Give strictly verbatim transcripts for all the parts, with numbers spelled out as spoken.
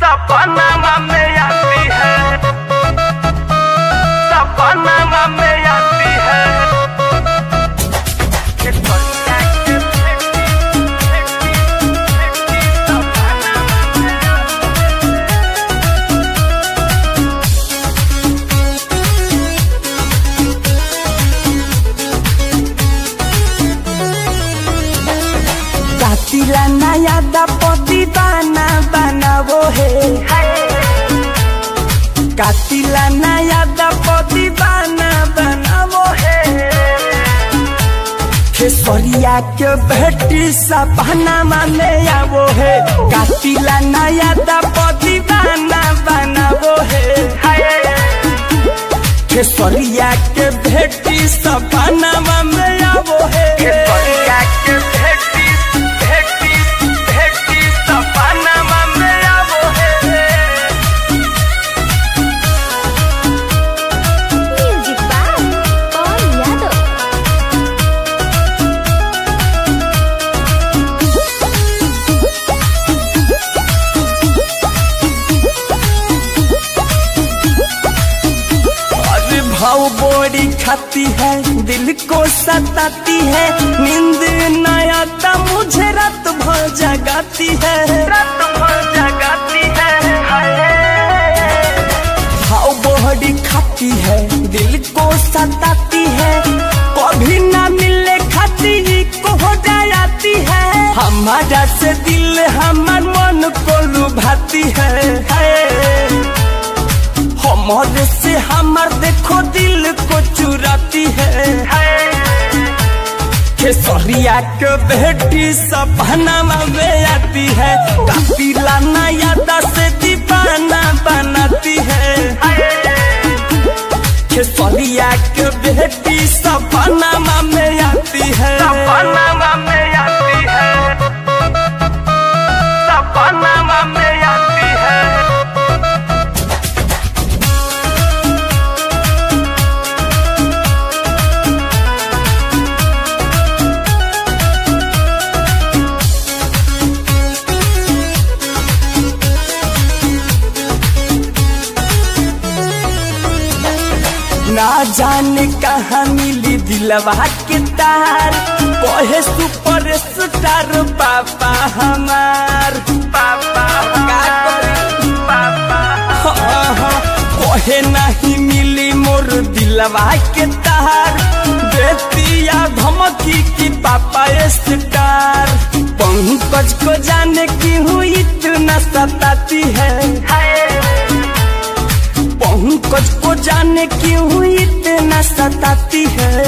सपना में आती है, सपना में आती है। कातिला नया दपति बना बनावो है, कातिला नया दपति बना बनावो है। खेसरिया के बेटी सपना में आवो है, कातिला नया दपति बना बनावो है। खेसरिया के बेटी सपना में आवो है, खेसरिया के बेटी बेटी बेटी सपना में आवो है। Music by Pawan Yadav. अरे भाव बोरी खाती है, दिल को सताती है, नींद न आता मुझे रात भर जगाती है, रात भर जगाती है। भाव बोरी खाती है, दिल को सताती है, कभी ना मिलने खाती को हो जाती है। हमारा से दिल हमार मन को लुभाती है, हमारे से हमार देखो दिल को चुराती है। खेसरिया के बेटी सपना में आती है, कातिला नया दस दीवाना बनाती है। खेसरिया के बेटी सपना में आती है, सपना में आती है, सपना में आती है। ना जाने कहाँ मिली दिलवा के तार, कहे सुपर स्टार पापा हमार। पापा का करी पापा हाँ हाँ, कहे नहीं मिली मोर दिलवा के तार, बेतिया धमकी की पापा स्टार। पंकज को जाने की हुई इतना सताती है, पंकज को जाने क्यों इतना सताती है।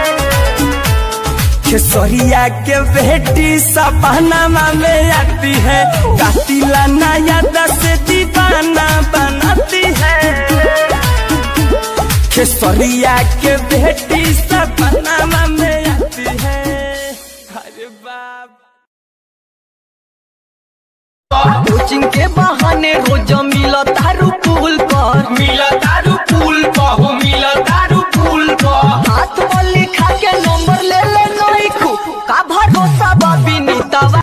खेसरिया के बेटी सपना में आती है, कातिला नया दस दीवाना बनाती है। खेसरिया के बेटी सपना में आती है। अरे बाप कोचिंग के बहाने रोज मिला तारू पुल पर, मिला दारू पुल पर, हो मिला दारू पुल पर। हाथ में लिखा के नंबर ले ले नहीं खू का भरोसा बाबी नीतावा।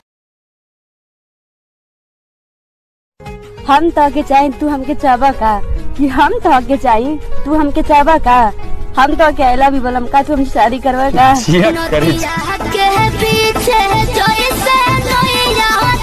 हम तो के चाहे तू हमके चाबा का, कि हम तो के चाहे तू हमके चाबा का, हम तो अकेला भी बोलम का तू हमसे शादी करवा का। नदिया के पीछे जैसे नैया